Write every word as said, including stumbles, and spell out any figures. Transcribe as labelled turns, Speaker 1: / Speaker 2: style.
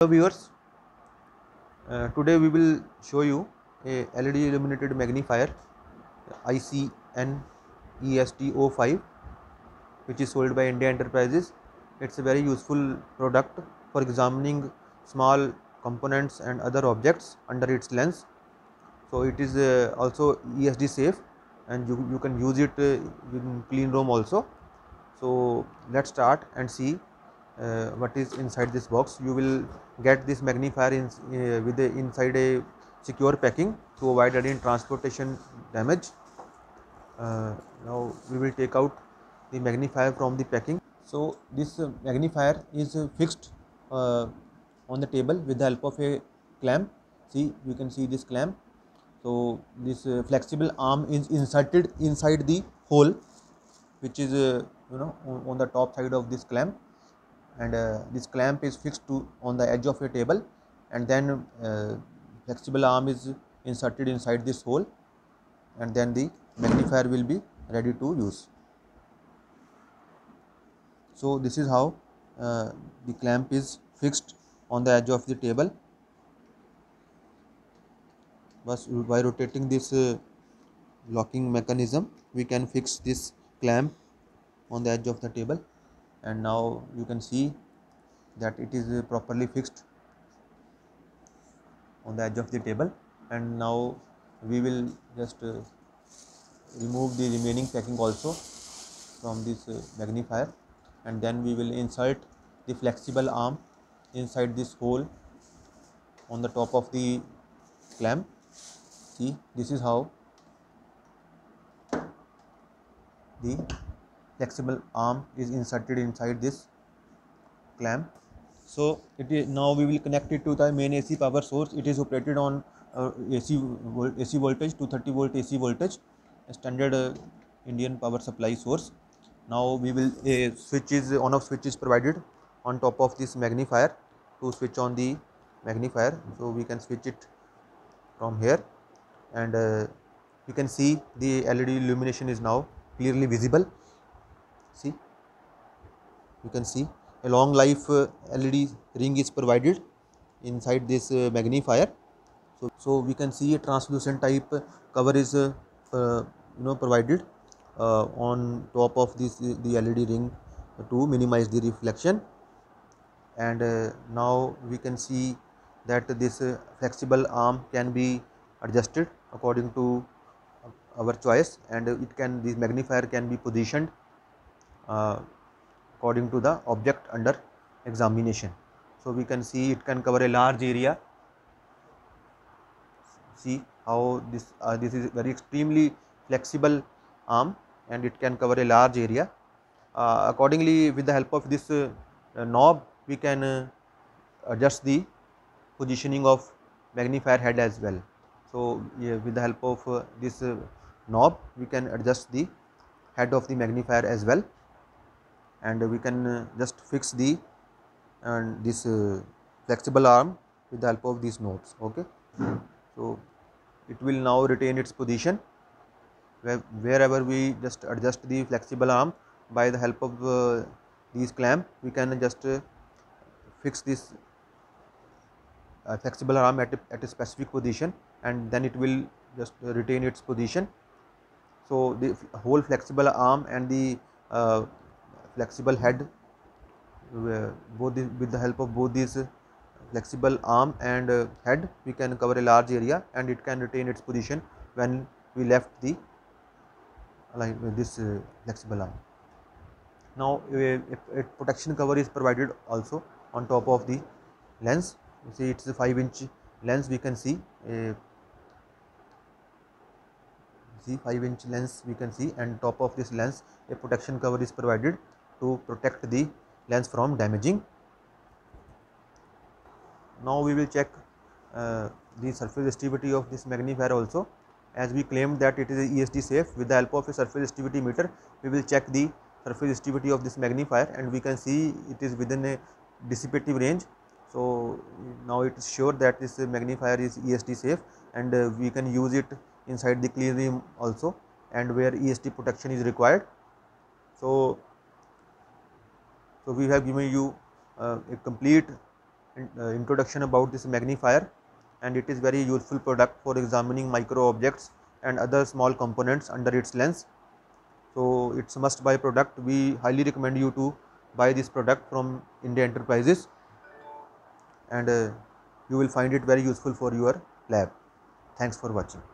Speaker 1: Hello viewers, uh, today we will show you a L E D illuminated magnifier I C N E S T zero five which is sold by India Enterprises. It's a very useful product for examining small components and other objects under its lens. So it is uh, also E S D safe and you, you can use it uh, in clean room also. So let's start and see uh, what is inside this box. You will get this magnifier in, uh, with the inside a secure packing to avoid any transportation damage. Uh, now we will take out the magnifier from the packing. So this uh, magnifier is uh, fixed uh, on the table with the help of a clamp. See, you can see this clamp. So this uh, flexible arm is inserted inside the hole, which is uh, you know on, on the top side of this clamp, and uh, this clamp is fixed to on the edge of a table, and then uh, flexible arm is inserted inside this hole, and then the magnifier will be ready to use. So this is how uh, the clamp is fixed on the edge of the table. But by rotating this uh, locking mechanism, we can fix this clamp on the edge of the table, and now you can see that it is uh, properly fixed on the edge of the table. And now we will just uh, remove the remaining packing also from this uh, magnifier, and then we will insert the flexible arm inside this hole on the top of the clamp. See, this is how the flexible arm is inserted inside this clamp. So it is now we will connect it to the main A C power source. It is operated on uh, A C A C voltage, two thirty volt A C voltage, a standard uh, Indian power supply source. Now we will a switch is on off switch is provided on top of this magnifier to switch on the magnifier. So we can switch it from here, and uh, you can see the L E D illumination is now clearly visible. See, you can see a long life uh, L E D ring is provided inside this uh, magnifier. So, so we can see a translucent type cover is uh, uh, you know provided uh, on top of this uh, the L E D ring to minimize the reflection. And uh, now we can see that this uh, flexible arm can be adjusted according to our choice, and it can this magnifier can be positioned uh, according to the object under examination. So we can see it can cover a large area. See how this uh, this is very extremely flexible arm, and it can cover a large area. Uh, accordingly, with the help of this uh, uh, knob, we can uh, adjust the positioning of magnifier head as well. So yeah, with the help of uh, this uh, knob, we can adjust the head of the magnifier as well, and we can uh, just fix the and this uh, flexible arm with the help of these knobs. Okay, so it will now retain its position where, wherever we just adjust the flexible arm by the help of uh, these clamp. We can just uh, fix this uh, flexible arm at a, at a specific position, and then it will just retain its position. So the whole flexible arm and the uh, flexible head, uh, both the, with the help of both these uh, flexible arm and uh, head, we can cover a large area, and it can retain its position when we left the like this uh, flexible arm. Now a, a protection cover is provided also on top of the lens. You see, it's a five inch lens. We can see a see five inch lens we can see, and top of this lens a protection cover is provided to protect the lens from damaging. Now we will check uh, the surface resistivity of this magnifier also. As we claimed that it is a E S D safe, with the help of a surface resistivity meter, we will check the surface resistivity of this magnifier, and we can see it is within a dissipative range. So now it is sure that this magnifier is E S D safe, and uh, we can use it inside the clean room also, and where E S D protection is required. So, so we have given you uh, a complete in, uh, introduction about this magnifier, and it is very useful product for examining micro objects and other small components under its lens. So it's a must buy product. We highly recommend you to buy this product from India Enterprises, and uh, you will find it very useful for your lab. Thanks for watching.